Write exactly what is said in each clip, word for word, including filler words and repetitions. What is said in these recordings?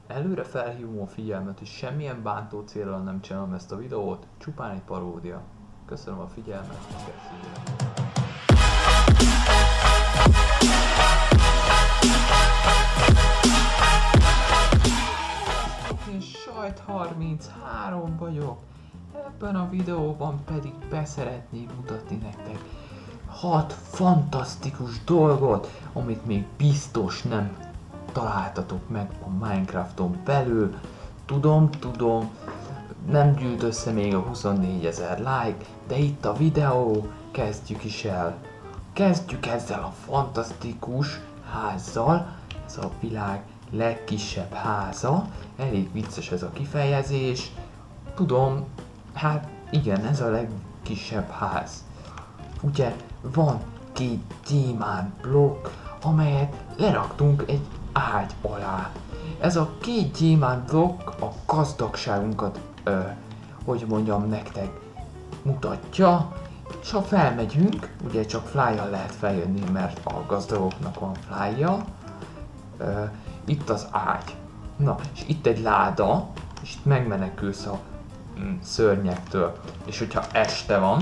Előre felhívom a figyelmet, és semmilyen bántó célral nem csinálom ezt a videót, csupán egy paródia. Köszönöm a figyelmet, köszönöm. Én Sajt harminchárom vagyok, ebben a videóban pedig beszeretnék mutatni nektek hat fantasztikus dolgot, amit még biztos nem találtatok meg a Minecrafton belül. Tudom, tudom, nem gyűlt össze még a huszonnégyezer like, de itt a videó, kezdjük is el. Kezdjük ezzel a fantasztikus házzal, ez a világ legkisebb háza, elég vicces ez a kifejezés. Tudom, hát igen, ez a legkisebb ház. Ugye van két gyémánt blokk, amelyet leraktunk egy ágy alá. Ez a két gyémánt blokk a gazdagságunkat, ö, hogy mondjam nektek, mutatja, és ha felmegyünk, ugye csak fly-jal lehet feljönni, mert a gazdagoknak van fly-ja, ö, itt az ágy. Na, és itt egy láda, és itt megmenekülsz a mm, szörnyektől, és hogyha este van,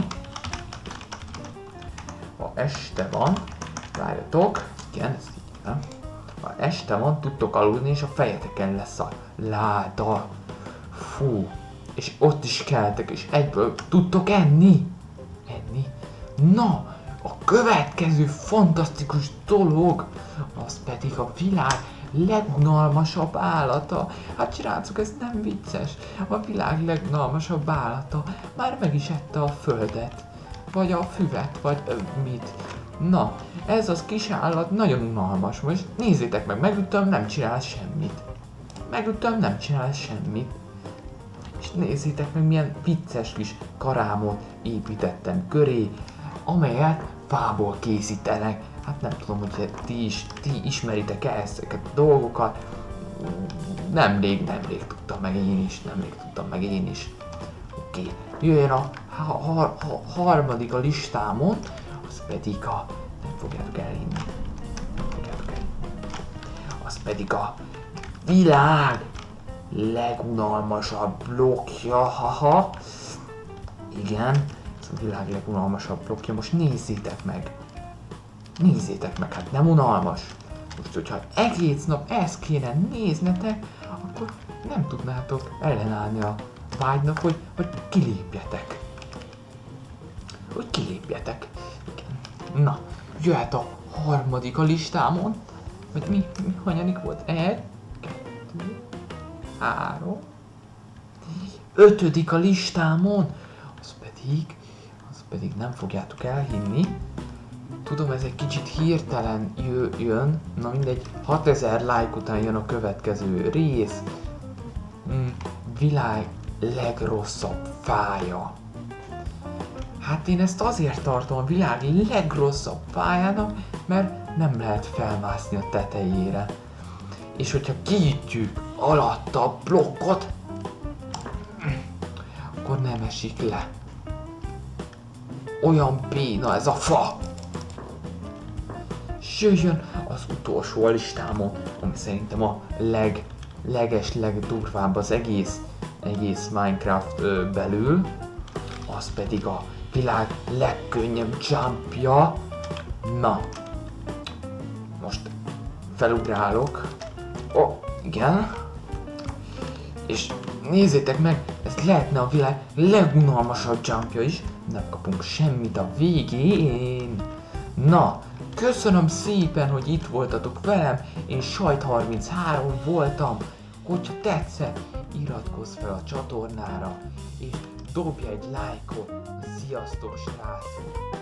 ha este van, várjatok, igen, ezt így nem. Ha este van, tudtok aludni, és a fejeteken lesz a láda. Fú, és ott is keltek, és egyből tudtok enni. Enni. Na, a következő fantasztikus dolog, az pedig a világ legunalmasabb állata. Hát srácok, ez nem vicces. A világ legunalmasabb állata már meg is ette a földet. Vagy a füvet, vagy ö, mit. Na, ez az kis állat nagyon unalmas. Most nézzétek meg, megütöm, nem csinál semmit. Megütöm, nem csinál semmit. És nézzétek meg, milyen vicces kis karámot építettem köré, amelyet fából készítenek. Hát nem tudom, hogy ti is, ti ismeritek-e ezeket a dolgokat. Nemrég, nemrég tudtam meg én is, nemrég tudtam meg én is. Oké, okay. Jöjjön a ha ha ha harmadik a listámon, az pedig a... nem fogjátok elhinni. Nem fogjátok elhinni. Az pedig a világ legunalmasabb blokkja, haha. Igen, ez a világ legunalmasabb blokkja. Most nézzétek meg. Nézzétek meg, hát nem unalmas. Most, hogyha egész nap ezt kéne néznetek, akkor nem tudnátok ellenállni a vágynak, hogy, hogy kilépjetek. Hogy kilépjetek. Igen. Na, jöhet a harmadik a listámon. Vagy mi, mi hanyadik volt? Egy, kettő, három, ötödik a listámon. Az pedig, az pedig nem fogjátok elhinni. Tudom, ez egy kicsit hirtelen jö, jön, na mindegy, hatezer like után jön a következő rész. Mm, világ legrosszabb fája. Hát én ezt azért tartom a világ legrosszabb fájának, mert nem lehet felmászni a tetejére. És hogyha kiütjük alatta a blokkot, akkor nem esik le. Olyan béna ez a fa! Jöjjön az utolsó a listámon, ami szerintem a leg, leges, legdurvább az egész, egész Minecraft ö, belül, az pedig a világ legkönnyebb jumpja. Na, most felugrálok. Ó, oh, igen. És nézzétek meg, ez lehetne a világ legunalmasabb jumpja is, nem kapunk semmit a végén. Na, köszönöm szépen, hogy itt voltatok velem, én Sajt harminchárom voltam. Hogyha tetszett, iratkozz fel a csatornára, és dobj egy lájkot. Sziasztok, srácok!